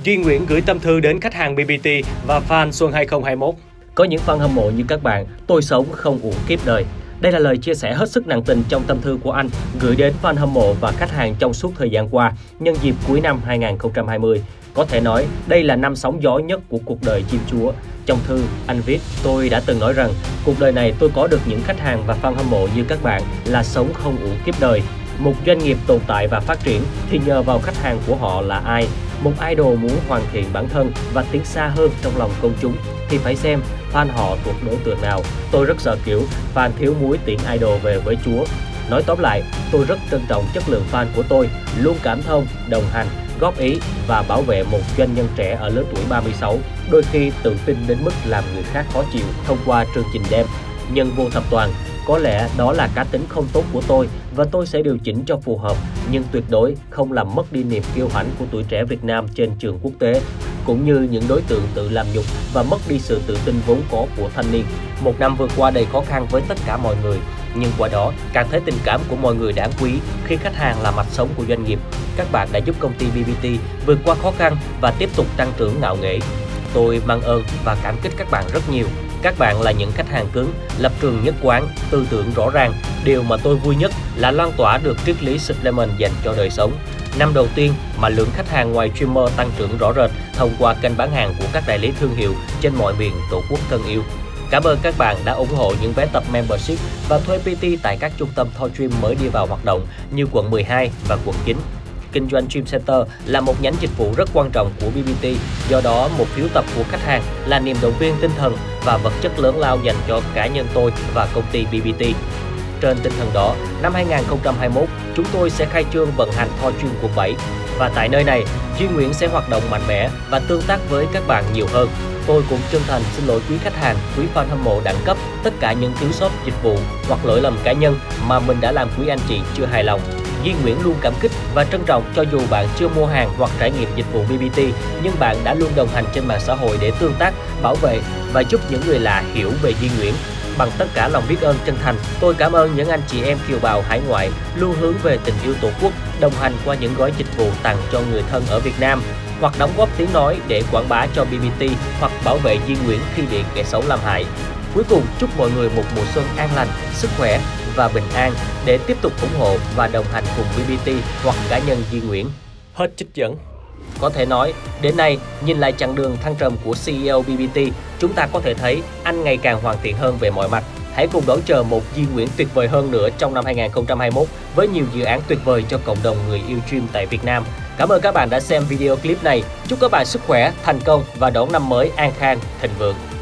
Duy Nguyễn gửi tâm thư đến khách hàng BBT và fan xuân 2021. Có những fan hâm mộ như các bạn, tôi sống không uổng kiếp đời. Đây là lời chia sẻ hết sức nặng tình trong tâm thư của anh gửi đến fan hâm mộ và khách hàng trong suốt thời gian qua, nhân dịp cuối năm 2020. Có thể nói, đây là năm sóng gió nhất của cuộc đời chim chúa. Trong thư, anh viết, tôi đã từng nói rằng, cuộc đời này tôi có được những khách hàng và fan hâm mộ như các bạn là sống không uổng kiếp đời. Một doanh nghiệp tồn tại và phát triển thì nhờ vào khách hàng của họ là ai. Một idol muốn hoàn thiện bản thân và tiến xa hơn trong lòng công chúng thì phải xem fan họ thuộc đối tượng nào. Tôi rất sợ kiểu fan thiếu muối tiễn idol về với Chúa. Nói tóm lại, tôi rất trân trọng chất lượng fan của tôi, luôn cảm thông, đồng hành, góp ý và bảo vệ một doanh nhân trẻ ở lứa tuổi 36, đôi khi tự tin đến mức làm người khác khó chịu thông qua chương trình đêm Nhân Vô Thập Toàn. Có lẽ đó là cá tính không tốt của tôi và tôi sẽ điều chỉnh cho phù hợp, nhưng tuyệt đối không làm mất đi niềm kiêu hãnh của tuổi trẻ Việt Nam trên trường quốc tế, cũng như những đối tượng tự làm nhục và mất đi sự tự tin vốn có của thanh niên. Một năm vừa qua đầy khó khăn với tất cả mọi người, nhưng qua đó càng thấy tình cảm của mọi người đáng quý khi khách hàng là mạch sống của doanh nghiệp. Các bạn đã giúp công ty BBT vượt qua khó khăn và tiếp tục tăng trưởng ngạo nghễ. Tôi mang ơn và cảm kích các bạn rất nhiều. Các bạn là những khách hàng cứng, lập trường nhất quán, tư tưởng rõ ràng. Điều mà tôi vui nhất là lan tỏa được triết lý supplement dành cho đời sống. Năm đầu tiên mà lượng khách hàng ngoài streamer tăng trưởng rõ rệt thông qua kênh bán hàng của các đại lý thương hiệu trên mọi miền Tổ quốc thân yêu. Cảm ơn các bạn đã ủng hộ những vé tập membership và thuê PT tại các trung tâm toy gym mới đi vào hoạt động như quận 12 và quận 9. Kinh doanh Gym Center là một nhánh dịch vụ rất quan trọng của BBT, do đó một phiếu tập của khách hàng là niềm động viên tinh thần và vật chất lớn lao dành cho cá nhân tôi và công ty BBT. Trên tinh thần đó, năm 2021, chúng tôi sẽ khai trương vận hành toy gym quận 7 và tại nơi này, Duy Nguyễn sẽ hoạt động mạnh mẽ và tương tác với các bạn nhiều hơn. Tôi cũng chân thành xin lỗi quý khách hàng, quý fan hâm mộ đẳng cấp tất cả những thiếu sót dịch vụ hoặc lỗi lầm cá nhân mà mình đã làm quý anh chị chưa hài lòng. Duy Nguyễn luôn cảm kích và trân trọng cho dù bạn chưa mua hàng hoặc trải nghiệm dịch vụ BBT, nhưng bạn đã luôn đồng hành trên mạng xã hội để tương tác, bảo vệ và giúp những người lạ hiểu về Duy Nguyễn. Bằng tất cả lòng biết ơn chân thành, tôi cảm ơn những anh chị em kiều bào hải ngoại luôn hướng về tình yêu Tổ quốc, đồng hành qua những gói dịch vụ tặng cho người thân ở Việt Nam, hoặc đóng góp tiếng nói để quảng bá cho BBT hoặc bảo vệ Duy Nguyễn khi bị kẻ xấu làm hại. Cuối cùng, chúc mọi người một mùa xuân an lành, sức khỏe và bình an để tiếp tục ủng hộ và đồng hành cùng BBT hoặc cá nhân Duy Nguyễn. Hết trích dẫn. Có thể nói, đến nay, nhìn lại chặng đường thăng trầm của CEO BBT, chúng ta có thể thấy anh ngày càng hoàn thiện hơn về mọi mặt. Hãy cùng đón chờ một Duy Nguyễn tuyệt vời hơn nữa trong năm 2021 với nhiều dự án tuyệt vời cho cộng đồng người yêu gym tại Việt Nam. Cảm ơn các bạn đã xem video clip này. Chúc các bạn sức khỏe, thành công và đón năm mới an khang, thịnh vượng.